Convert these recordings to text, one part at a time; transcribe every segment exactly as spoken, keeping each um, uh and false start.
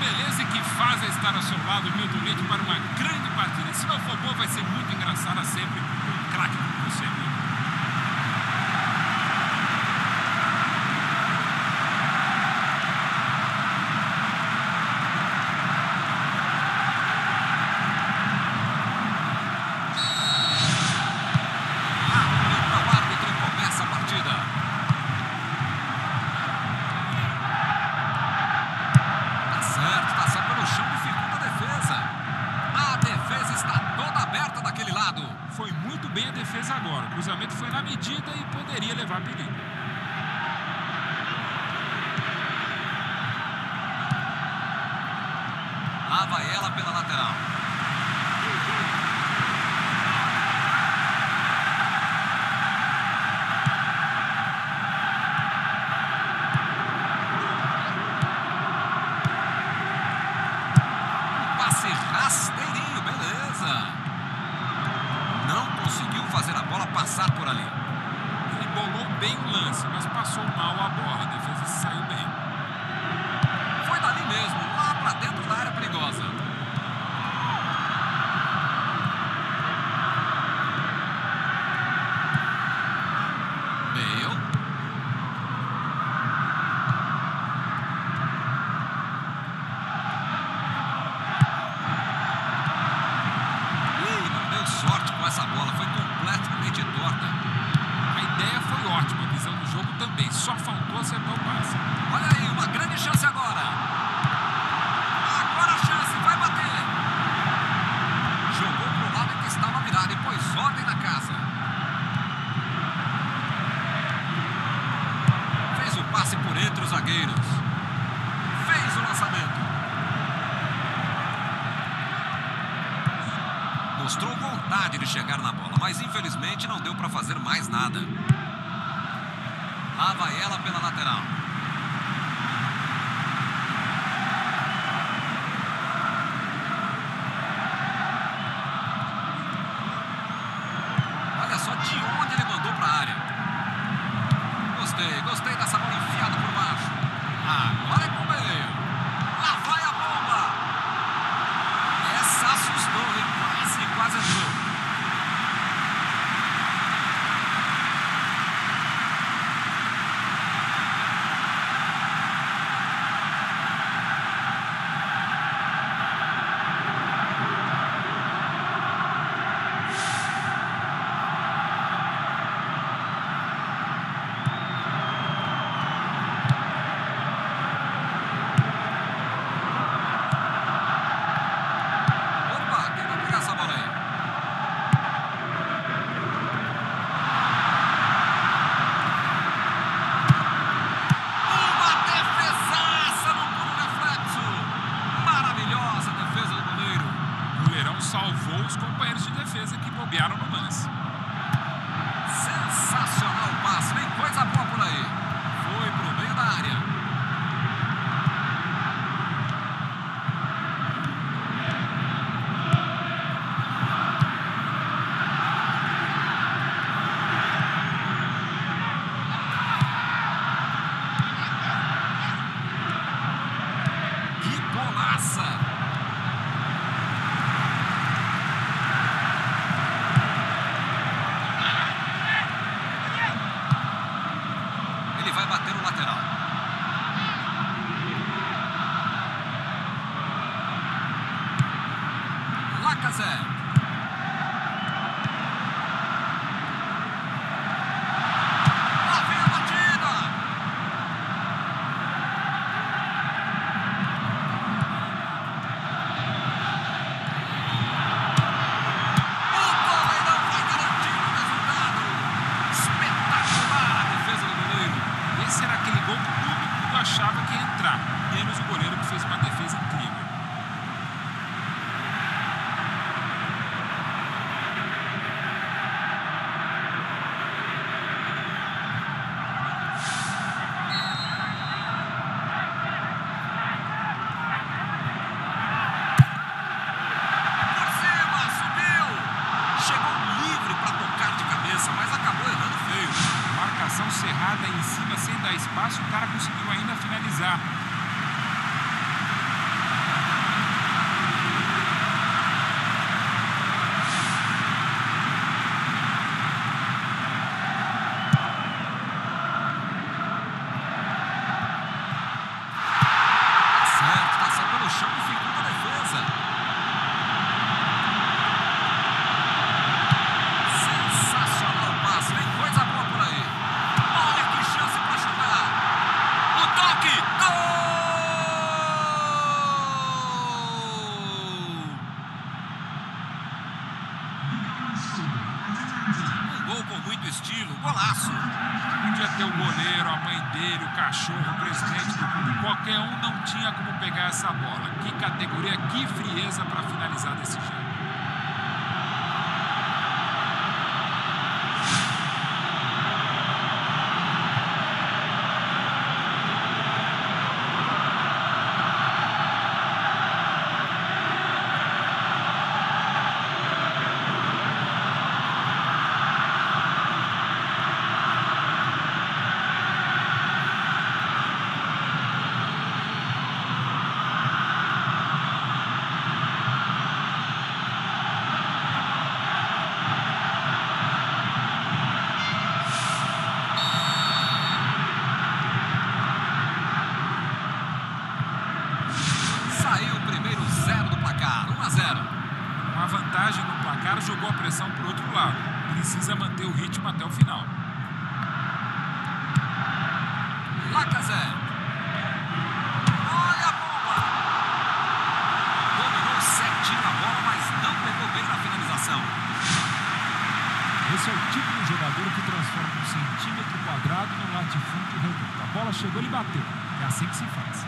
beleza e que fase é estar ao seu lado, Milton Leite, para uma grande partida. Se não for boa, vai ser muito engraçada sempre. Um craque como você, Milton. Foi muito bem a defesa agora. O cruzamento foi na medida e poderia levar perigo. Lá vai ela pela lateral. Um passe rasteirinho, beleza. Não conseguiu fazer a bola passar por ali. Ele bolou bem o lance, mas passou mal a bola. A defesa saiu bem. Foi dali mesmo, lá pra dentro da área perigosa. Bale. Ih, não deu sorte com essa bola, foi completamente torta. A ideia foi ótima, a visão do jogo também. Só faltou acertar o passe. Olha aí, uma grande chance agora. Agora a chance, vai bater. Jogou pro lado em que estava virado e pôs ordem na casa. Fez o passe por entre os zagueiros. Fez o lançamento. Mostrou vontade de chegar na bola, mas infelizmente não deu para fazer mais nada. Lá vai ela pela lateral. Olha só de onde ele mandou para a área. Gostei, gostei dessa bola enfiada por baixo. Agora é com o meio. Lá vai a bomba. Essa assustou, hein? Quase, quase entrou. Salvou os companheiros de defesa que bobearam no lance. Sensacional o passe, vem coisa boa por aí. Foi pro meio da área. Que golaça! Ele vai bater o lateral. Lacazette. Lá vem a batida. O goleirão vai garantir o resultado. Espetacular a defesa do goleiro. Esse era aquele gol que todo mundo achava que ia entrar, menos o goleiro que fez uma defesa incrível. Por cima, subiu. Chegou livre para tocar de cabeça, mas acabou errando feio. Marcação cerrada em cima sem dar espaço, o cara conseguiu ainda finalizar. cachorro, o presidente do clube. Qualquer um não tinha como pegar essa bola. Que categoria, que frieza para finalizar desse jeito. Jogou a pressão para o outro lado. Precisa manter o ritmo até o final. Lacazette. Olha a bomba. Dominou certinho a bola, mas não pegou bem na finalização. Esse é o tipo de jogador que transforma um centímetro quadrado num latifúndio redondo. A bola chegou, ele bateu. É assim que se faz.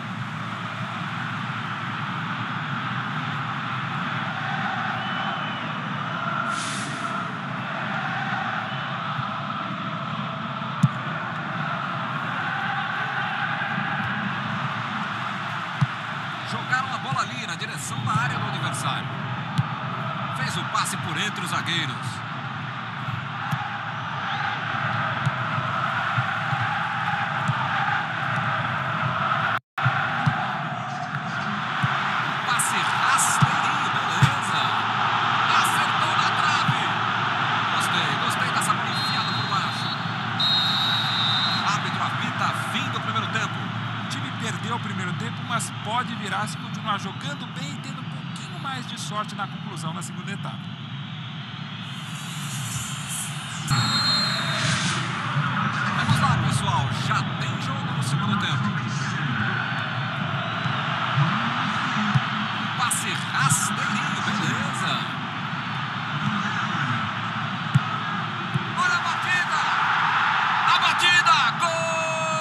Jogaram a bola ali na direção da área do adversário. Fez o passe por entre os zagueiros. Passe rasteirinho, beleza. Acertou na trave. Gostei, gostei dessa bola enfiada por baixo. Árbitro apita, fim do primeiro tempo. Perdeu o primeiro tempo, mas pode virar se continuar jogando bem e tendo um pouquinho mais de sorte na conclusão na segunda etapa. Vamos lá, pessoal. Já tem jogo no segundo tempo. Passe rasteirinho, beleza. Olha a batida. A batida, gol!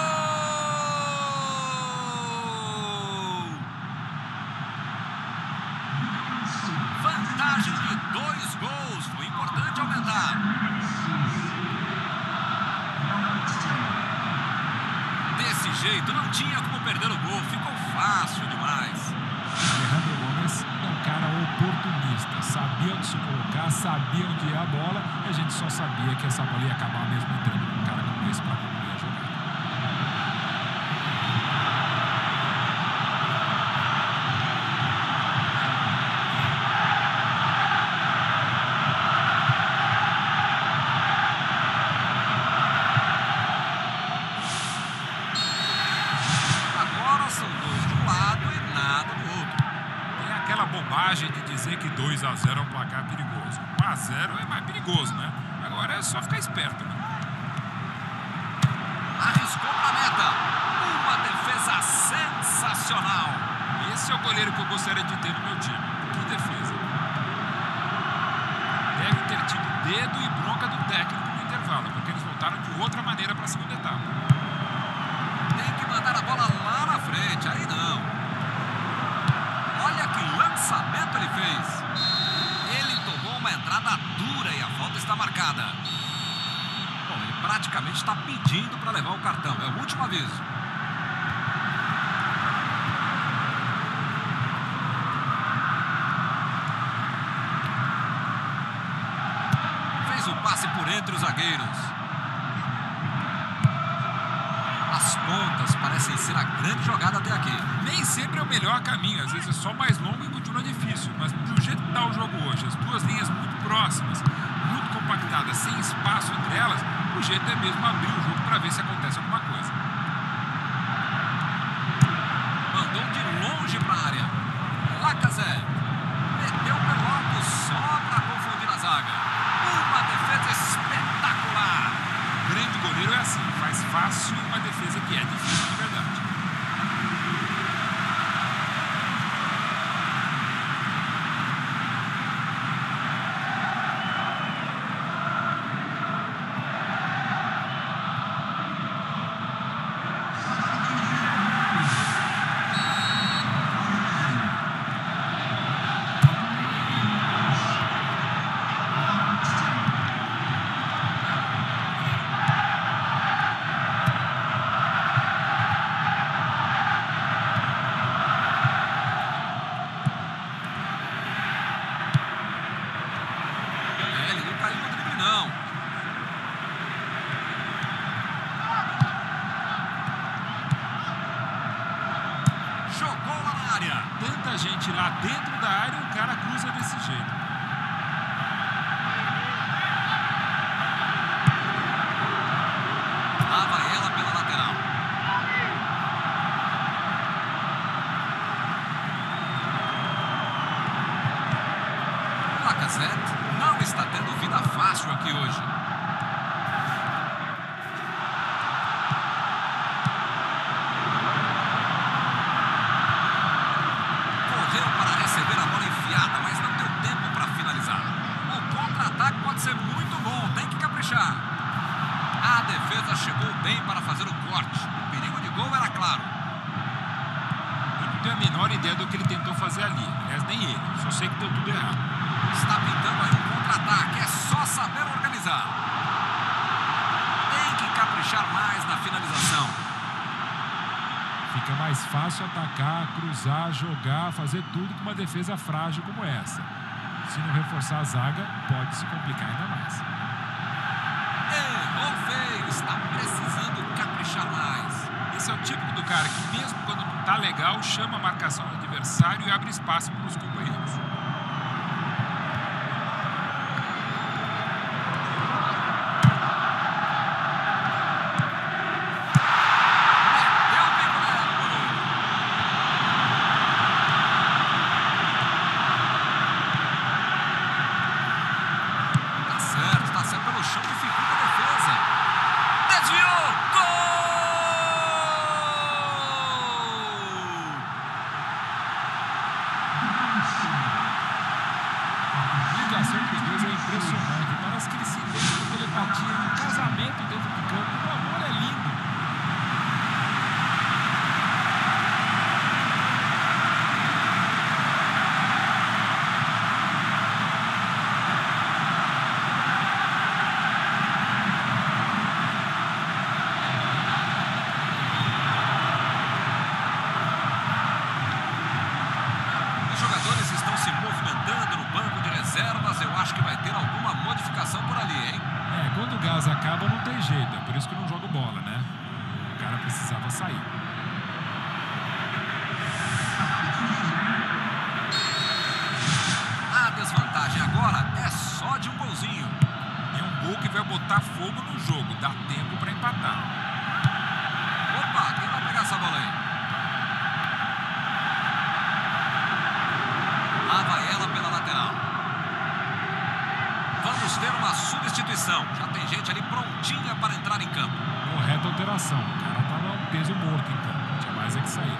Vantagem de dois gols. Foi importante aumentar. Desse jeito, não tinha como perder o gol. Ficou fácil demais. Alejandro Gomes é um cara oportunista. Sabia onde se colocar, sabia onde ia a bola. E a gente só sabia que essa bola ia acabar mesmo entrando com um cara como esse para concluir a jogada. Bobagem de dizer que dois a zero é um placar perigoso. um a zero é mais perigoso, né? Agora é só ficar esperto, né? Arriscou pra meta. Uma defesa sensacional. Esse é o goleiro que eu gostaria de ter no meu time. Que defesa. Deve ter tido dedo e bronca do técnico no intervalo, porque eles voltaram de outra maneira para a segunda etapa. Tem que mandar a bola lá na frente. Aí não. Olha que lançamento ele fez. Ele tomou uma entrada dura e a falta está marcada. Bom, ele praticamente está pedindo para levar o cartão. É o último aviso. Fez o passe por entre os zagueiros. As pontas parecem ser a grande jogada até aqui. Nem sempre é o melhor caminho, às vezes é só mais longo e continua difícil. Mas do jeito que está o jogo hoje, as duas linhas muito próximas, muito compactadas, sem espaço entre elas, o jeito é mesmo abrir o jogo para ver se acontece alguma coisa. Mandou de longe para a área. Lacazette. Meteu pelo alto só para confundir a zaga. Uma defesa espetacular. Grande goleiro é assim, faz fácil uma defesa que é difícil de verdade. muita gente lá dentro da área e o cara cruza desse jeito. Lá vai ela pela lateral. Lacazette não está tendo vida fácil aqui hoje. Correu para receber a bola enfiada, mas não deu tempo para finalizar. O contra-ataque pode ser muito bom, tem que caprichar. A defesa chegou bem para fazer o corte. O perigo de gol era claro. Eu não tenho a menor ideia do que ele tentou fazer ali. Aliás, nem ele. Só sei que deu tudo errado. Está pintando aí um contra-ataque. É só saber organizar. Tem que caprichar mais na finalização. Fica mais fácil atacar, cruzar, jogar, fazer tudo com uma defesa frágil como essa. Se não reforçar a zaga, pode se complicar ainda mais. Errou feio. Está precisando caprichar mais. Esse é o típico do cara que mesmo quando não tá legal, chama a marcação do adversário e abre espaço para os companheiros. Impressionante, parece que ele se entende com telepatia, um casamento dentro de campo, o amor é lindo. Os jogadores estão se movimentando no banco de reservas. Eu acho que vai ter alguma modificação por ali, hein? É, quando o gás acaba não tem jeito, é por isso que eu não jogo bola, né? O cara precisava sair. A desvantagem agora é só de um golzinho. É um gol que vai botar fogo no jogo, dá tempo para empatar. Opa, quem vai pegar essa bola aí? Lá vai ela pela lateral. Vamos ter uma substituição. Já tem gente ali prontinha para entrar em campo. Correta alteração. O cara estava um peso morto em campo. Tinha mais é que sair.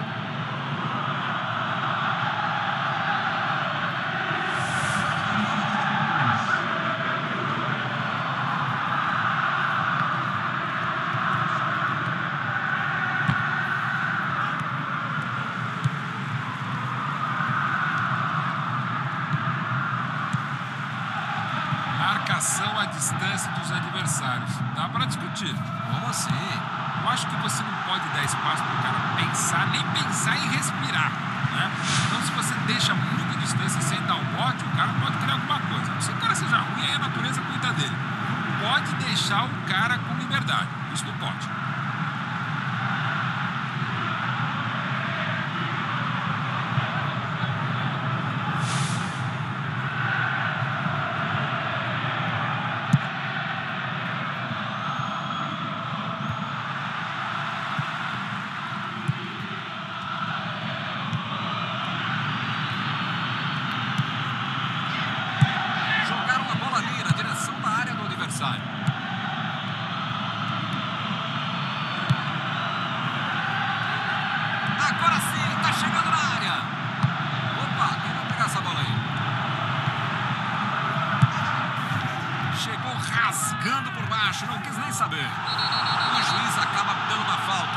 Marcação à distância dos adversários. Dá para discutir. Como assim? Eu acho que você não pode dar espaço para o cara pensar, nem pensar em respirar, né? Então, se você deixa muita distância sem dar o bote, o cara pode criar alguma coisa. Se o cara seja ruim, aí a natureza cuida dele. Pode deixar o cara com liberdade. Isso não pode. Agora sim, tá chegando na área. Opa, quem vai pegar essa bola aí? Chegou rasgando por baixo, não quis nem saber. O juiz acaba dando uma falta.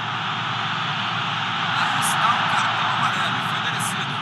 Aí está o cartão amarelo, foi merecido.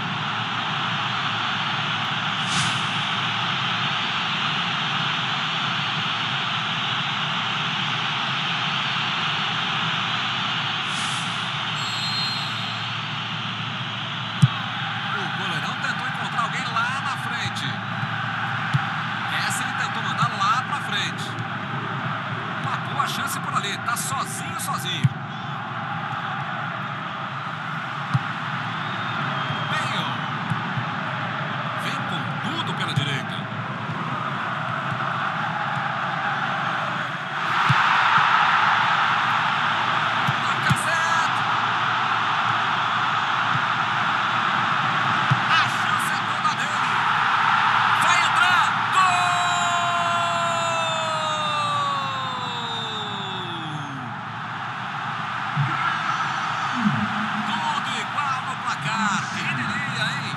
placar. Quem diria, hein?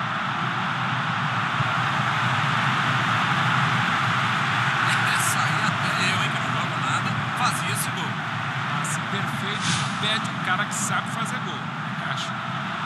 Essa aí até eu, hein, que não jogo nada, fazia esse gol. Passe perfeito no pé de um cara que sabe fazer gol. Caixa.